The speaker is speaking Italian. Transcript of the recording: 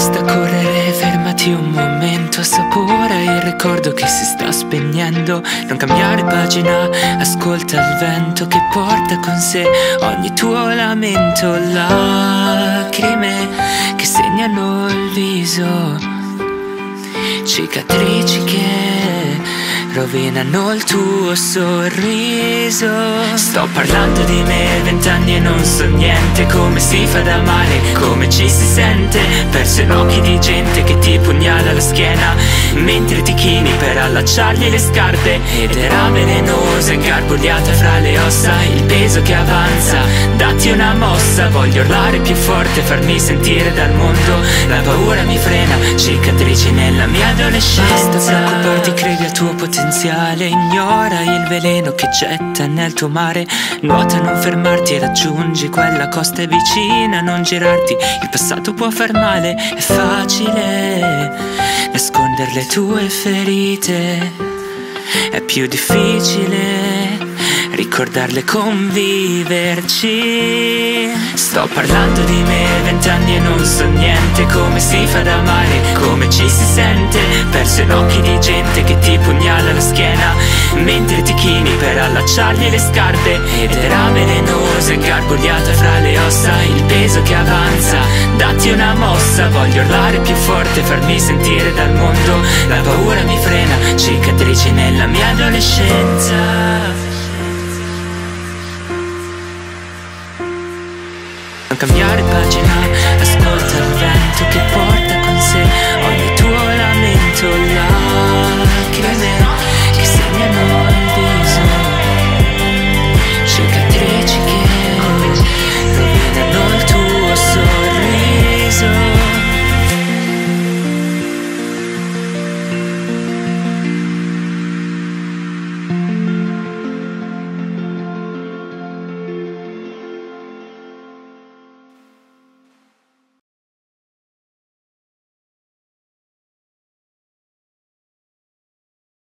basta correre, fermati un momento, assapora il ricordo che si sta spegnendo. Non cambiare pagina, ascolta il vento che porta con sé ogni tuo lamento. Lacrime che segnano il viso, cicatrici che rovinano il tuo sorriso. Sto parlando di me, 20 anni e non so niente. Come si fa ad amare, come ci si sente, perso in occhi di gente che ti pugnala la schiena mentre ti chini per allacciargli le scarpe. Ed era velenosa, ingarbugliata fra le ossa, il peso che avanza, datti una mossa. Voglio urlare più forte, farmi sentire dal mondo. La paura mi frena, cicatrici nella mia adolescenza. Basta preoccuparti, credi al tuo potenziale, ignora il veleno che getta nel tuo mare. Nuota, non fermarti e raggiungi quella costa è vicina. Non girarti, il passato può far male. È facile nascondere le tue ferite, è più difficile ricordarle, conviverci. Sto parlando di me, 20 anni e non so niente. Come si fa ad amare, come ci si sente, perso in occhi di gente che ti pugnala la schiena mentre ti chini per allacciargli le scarpe. Ed era velenosa, ingarbugliata fra le ossa, il peso che avanza, datti una mossa. Voglio urlare più forte, farmi sentire dal mondo. La paura mi frena, cicatrici nella mia adolescenza. Non cambiare pagina,